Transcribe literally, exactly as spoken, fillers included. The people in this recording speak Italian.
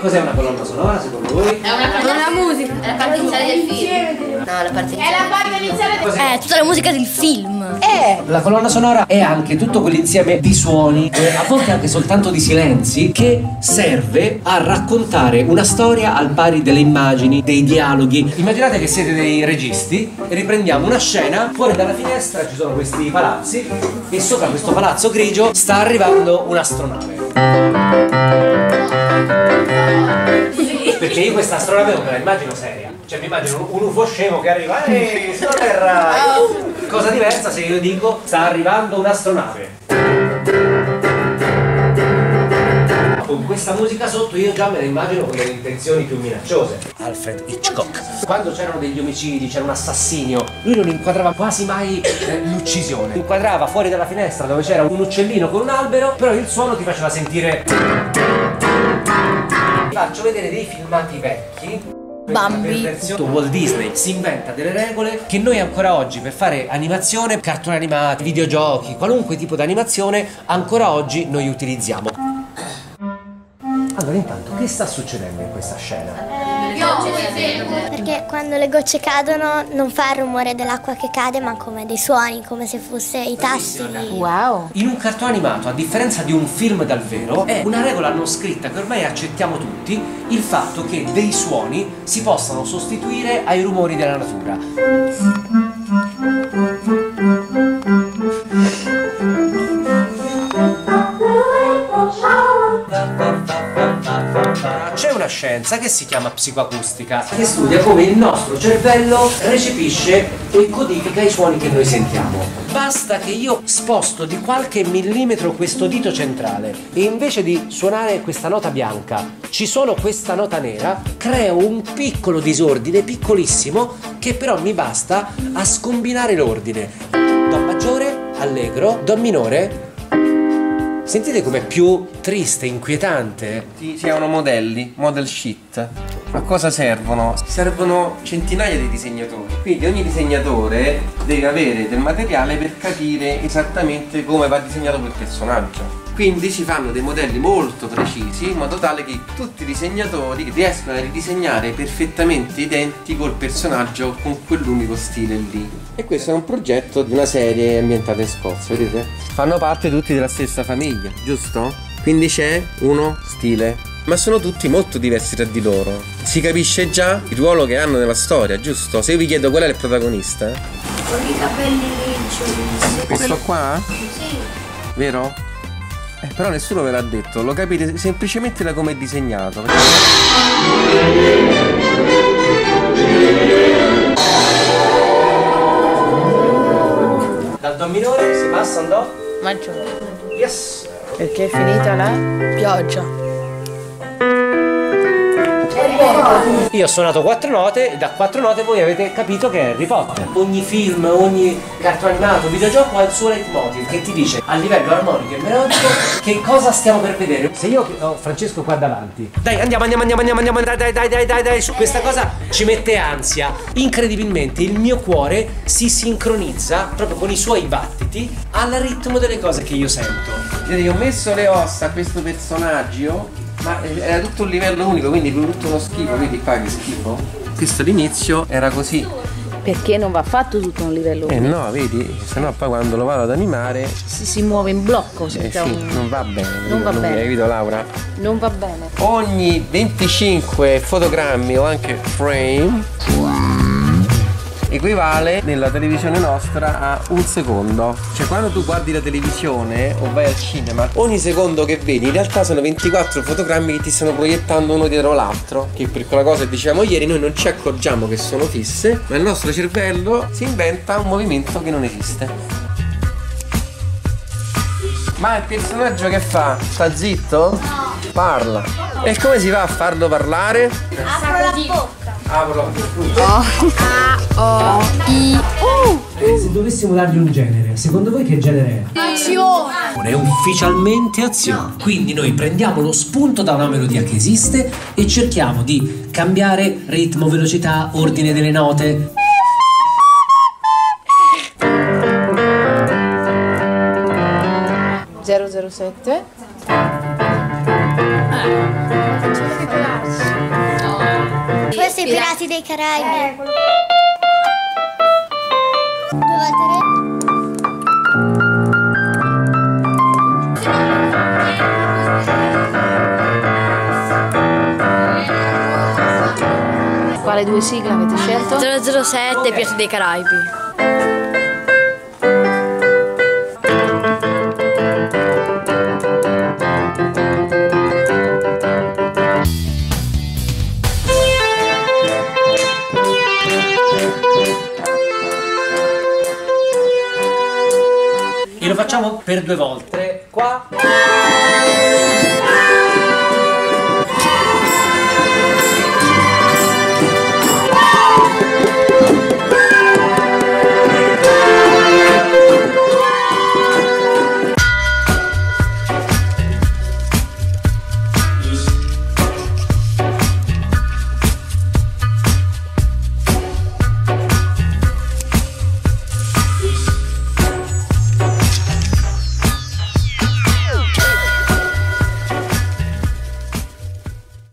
cos'è una colonna sonora secondo voi? È una, È una musica. È la parte iniziale del film. No, la parte iniziale. È la parte iniziale del film. È tutta la musica del film. Eh. La colonna sonora è anche tutto quell'insieme di suoni, eh, a volte anche soltanto di silenzi, che serve a raccontare una storia al pari delle immagini, dei dialoghi. Immaginate che siete dei registi e riprendiamo una scena, fuori dalla finestra ci sono questi palazzi e sopra questo palazzo grigio sta arrivando un'astronave. Perché io questa astronave non me la immagino seria. Cioè mi immagino un U F O scemo che arriva e sulla Terra. Cosa diversa se io dico sta arrivando un'astronave. Con questa musica sotto io già me la immagino con delle intenzioni più minacciose. Alfred Hitchcock. Quando c'erano degli omicidi, c'era un assassinio, lui non inquadrava quasi mai eh, l'uccisione. Inquadrava fuori dalla finestra dove c'era un uccellino con un albero, però il suono ti faceva sentire. Vi faccio vedere dei filmati vecchi. Bambi. Walt Disney si inventa delle regole che noi ancora oggi per fare animazione, cartoni animati, videogiochi, qualunque tipo di animazione ancora oggi noi utilizziamo. Allora intanto che sta succedendo in questa scena? Perché quando le gocce cadono non fa il rumore dell'acqua che cade, ma come dei suoni, come se fosse i tasti. Wow. In un cartone animato, a differenza di un film dal vero, è una regola non scritta che ormai accettiamo tutti, il fatto che dei suoni si possano sostituire ai rumori della natura. C'è una scienza che si chiama psicoacustica che studia come il nostro cervello recepisce e codifica i suoni che noi sentiamo. Basta che io sposto di qualche millimetro questo dito centrale e invece di suonare questa nota bianca ci suono questa nota nera, creo un piccolo disordine, piccolissimo, che però mi basta a scombinare l'ordine. Do maggiore, allegro, do minore. Sentite com'è più triste, inquietante? Si chiamano modelli, model sheet. A cosa servono? Servono centinaia di disegnatori. Quindi ogni disegnatore deve avere del materiale per capire esattamente come va disegnato quel personaggio. Quindi si fanno dei modelli molto precisi in modo tale che tutti i disegnatori riescano a ridisegnare perfettamente identico il personaggio con quell'unico stile lì. E questo è un progetto di una serie ambientata in Scozia, vedete? Fanno parte tutti della stessa famiglia, giusto? Quindi c'è uno stile, ma sono tutti molto diversi tra di loro. Si capisce già il ruolo che hanno nella storia, giusto? Se io vi chiedo qual è il protagonista? Con i capelli riccioli. Questo qua? Sì. Vero? Eh, però nessuno ve l'ha detto, lo capite semplicemente da come è disegnato. Dal do minore si passa al do? Maggiore. Yes! Perché è finita la pioggia. Io ho suonato quattro note e da quattro note voi avete capito che è Harry Potter. Ogni film, ogni cartone animato, videogioco ha il suo leitmotiv che ti dice a livello armonico e melodico che cosa stiamo per vedere. Se io ho Francesco qua davanti, dai andiamo andiamo andiamo andiamo andiamo dai dai dai dai dai dai su questa cosa ci mette ansia. Incredibilmente il mio cuore si sincronizza proprio con i suoi battiti al ritmo delle cose che io sento. Vedete, io ho messo le ossa a questo personaggio, ma era tutto un livello unico, quindi tutto uno schifo, vedi qua che schifo? Questo all'inizio era così. Perché non va fatto tutto a un livello Eh unico. no, vedi, sennò poi quando lo vado ad animare Si, si muove in blocco. eh, senza sì, un- non va bene. Non va Hai bene. capito Laura? Non va bene. Ogni venticinque fotogrammi o anche frame equivale nella televisione nostra a un secondo. Cioè quando tu guardi la televisione o vai al cinema, ogni secondo che vedi in realtà sono ventiquattro fotogrammi che ti stanno proiettando uno dietro l'altro. Che per quella cosa che dicevamo ieri noi non ci accorgiamo che sono fisse, ma il nostro cervello si inventa un movimento che non esiste. Ma il personaggio che fa? Sta zitto? No. Parla. E come si fa a farlo parlare? Apro la bocca. Apro. A, O, I, U. Se dovessimo dargli un genere, secondo voi che genere è? Azione. È ufficialmente azione. Quindi noi prendiamo lo spunto da una melodia che esiste e cerchiamo di cambiare ritmo, velocità, ordine delle note. zero zero sette. Questo è i Pirati dei Caraibi. Due volte re. Quale due sigle avete scelto? zero zero sette okay. Pirati dei Caraibi. E lo facciamo per due volte.